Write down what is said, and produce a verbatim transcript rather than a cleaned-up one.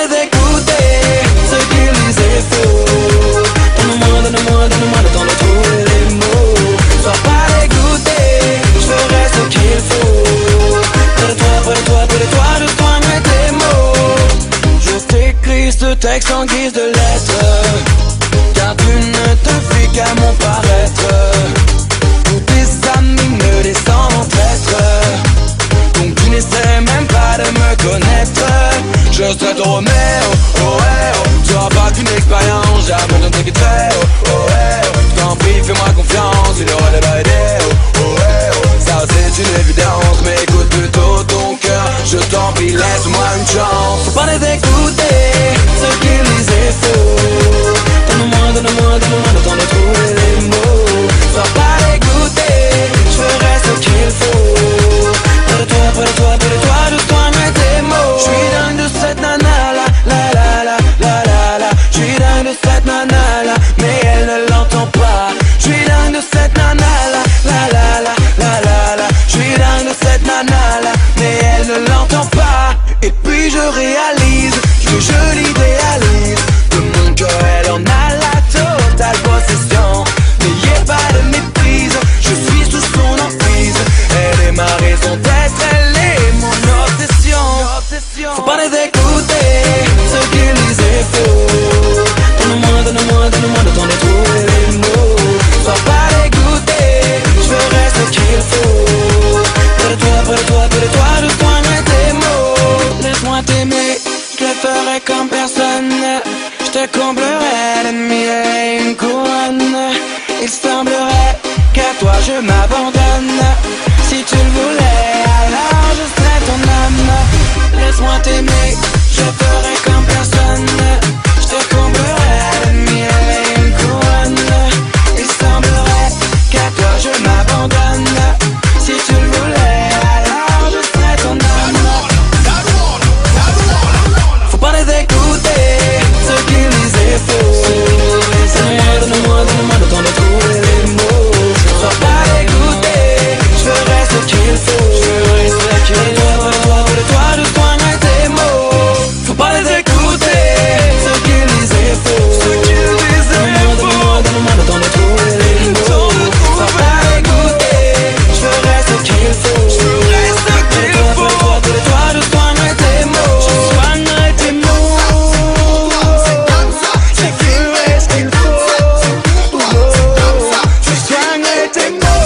les écouter, ce qu'ils disent est faux. Donne-moi, donne-moi, donne-moi le temps de trouver les mots. Sois pas dégoûté, je ferai ce qu'il faut. Près de toi, près de toi, près de toi, je soignerai tes mots. Je t'écris ce texte en guise de lettre, car tu ne te fais qu'à mon paraître. Tous tes amis me descendent en traître, donc tu n'essaies même pas de me connaître. Je serai ton Roméo, oh ouais, oh. Tu n'auras pas qu'une expérience, j'ai abandonné tes guitarets, oh, oh ouais, oh. Je t'en prie, fais-moi confiance, il aurait des idées, oh, oh ouais, oh. Ça c'est une évidence, mais écoute plutôt ton cœur. Je t'en prie, laisse-moi une chance. Faut pas les écouter, ce qu'ils disent est faux. Donne-moi, donne-moi, donne-moi le temps de trouver les mots. Sois pas dégoûté, je ferai ce qu'il faut. Près de toi, près de toi, près de toi, je soignerai tes mots. Je suis dingue de cette nana la la la la la la la. Je suis dingue de cette nana là, mais elle ne l'entend pas. Je suis dingue de cette nana la la la la la la la. Je suis dingue de cette nana là, mais elle ne l'entend pas. Et puis je réalise que je l'idéalise. De mon cœur elle en a la totale possession. N'ayez pas de méprise, je suis sous son emprise. Elle est ma raison d'être, elle est mon obsession. Faut pas les écouter, ce qu'ils disent est faux. Donne-moi, donne-moi, donne-moi le temps de trouver les mots. Sois pas dégoûté, je ferai ce qu'il faut. Près de toi, près de toi, près de toi, je soignerai tes mots. Laisse-moi t'aimer, je le ferai comme personne. Je te comblerai de mille et une couronnes. Il semblerait qu'à toi je m'abandonne. Si tu le voulais, alors je serai ton âme. Laisse-moi t'aimer, je ferai comme personne. Je te comblerai de mille et une couronnes. Il semblerait qu'à toi je m'abandonne. Si tu le voulais, alors je serai ton âme. Faut pas les écouter, ce qu'ils disent est faux. Donne-moi, donne-moi, donne-moi le temps de trouver les mots. Sois pas dégoûté, je ferai ce qu'il faut. Je ferai ce qu'il faut. Près de toi, près de toi, je soignerai tes mots. Faut pas les écouter, ce qu'ils disent est faux. Donne-moi, donne-moi, donne-moi le temps de trouver les mots. Sois pas dégoûté, je ferai ce qu'il faut. Je ferai ce qu'il faut. Près de toi, près de toi, je soignerai tes mots. Je soignerai tes mots. C'est comme ça, je ferai ce qu'il faut. Je soignerai tes mots.